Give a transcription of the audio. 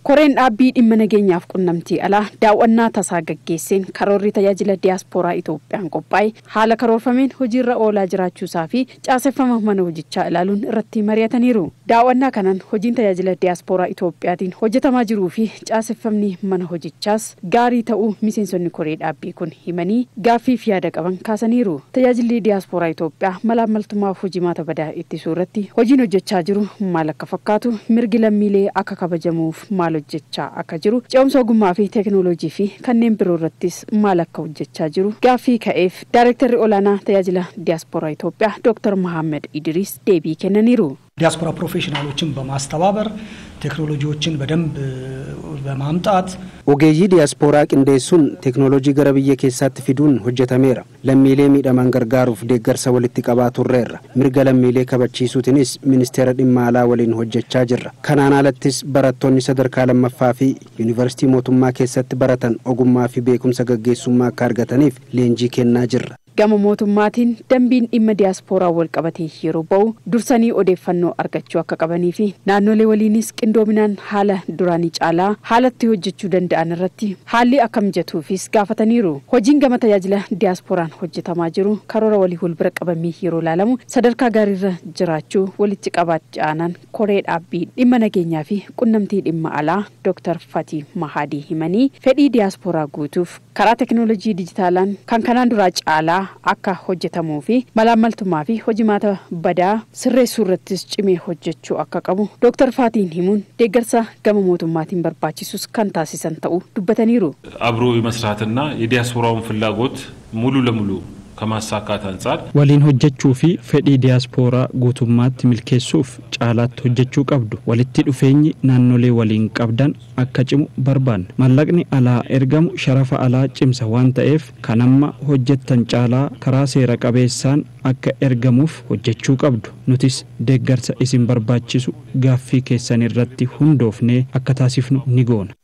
Koreen dhaabbii dhimma nageenyaaf qunnamtii alaa daawwannaa tasaa gaggeesseen karoorri tajaajila diyaaspooraa Itoophiyaan qophaa'e haala karoorfameen hojiirra oolaa jiraachuusaa fi caaseffama mana hojichaa ilaaluun irratti mari'ataniiru. Daawwannaa kanaan hojiin tajaajila diyaaspooraa Itoophiyaatiin hojjetamaa jiruu fi caaseffamni mana hojichaas gaarii ta'uu miseensonni koree dhaabbii kun himanii gaaffii fi yaada qaban kaasaniiru. Tajaajilli diyaaspooraa Itoophiyaa malaamaltummaaf hojimaata badaa ittisuu irratti hojiin hojjechaa jiru maal akka fakkaatu, mirgi lammiilee akka kabajamuuf maal hojjechaa akka jiru, ce'umsa ogummaa fi teekinooloojii fi kanneen biroo irrattis maal akka hojjechaa jiru gaaffii ka'eef Daayirektarri olaanaa tajaajila diyaaspooraa Itoophiyaa Dr. Mohammed Idris deebii kennaniiru. ዲያስፖራ ፕሮፌሽናሎችን በማስተባበር ቴክኖሎጂዎችን በደንብ በማምጣት ኦጌጂ ዲያስፖራ ቅንዴሱን ቴክኖሎጂ ገረብየ ኬሳት ፊዱን ሆጀተሜራ ለሚሌ ሚዳማን ገርጋሩፍ ደገርሰ ወልቲ ቀባቱሬራ ምርገ ለሚሌ ከበቺሱትንስ ሚኒስቴር ዲማላ ወሊን ሆጀቻ ጅራ ከናናለትስ በረቶኒ ሰደርካ ለመፋፊ ዩኒቨርሲቲ ሞቱማ ኬሰት በረተን ኦጉማፊ ቤኩም ሰገገሱማ ካርገተኒፍ ሌንጂ ኬና ጅራ Gama mootummaatiin dambiin dhimma diyaaspooraa wal qabatee yeroo ba'u dursanii odeeffannoo argachuu akka qabanii fi naannolee waliinis qindoominaan haala duraanii caalaa haalatti hojjechuu danda'an irratti haalli akka mijatuufis gaafataniiru. Hojiin gama tajaajila diyaasporaan hojjetamaa jiru karoora walii wal bira qabamee yeroo ilaalamu sadarkaa gaariirra jiraachuu walitti qabaachaanan koree dhaabbii dhimma nageenyaa fi qunnamtii dhimma alaa Dr. Fatii Mahadii himanii fedhii diyaaspooraa guutuuf karaa teekinooloojii dijitaalaan kan kanaan duraa caalaa akka hojjetamuu fi malaamaltummaa fi hojimaata badaa sirreessuu irrattis cimee hojjechuu akka qabu Dr. Fatiin himuun deeggarsa gama mootummaatiin barbaachisus kan taasisan ta'uu dubbataniiru. አብሮ የመስራትና የዲያስፖራውን ፍላጎት ሙሉ ለሙሉ ከማሳካት አንፃር ወሊን ሆጀቹ ፊ ፈዲ ዲያስፖራ ጉቱማት ሚልኬሱፍ ጫላት ሆጀቹ ቀብዱ ወልቲ ዱፌኝ ናኖሌ ወሊን ቀብዳን አከጭሙ በርባን ማላቅኒ አላ ኤርጋሙ ሸረፈ አላ ጭምሰ ዋንተኤፍ ከነማ ሆጀተን ጫላ ከራሴ ረቀቤሳን አከ ኤርጋሙፍ ሆጀቹ ቀብዱ ኑቲስ ደገርሰ ኢሲን በርባቺሱ ጋፊ ኬሰን ይረቲ ሁንዶፍኔ አከታሲፍኑ ኒጎን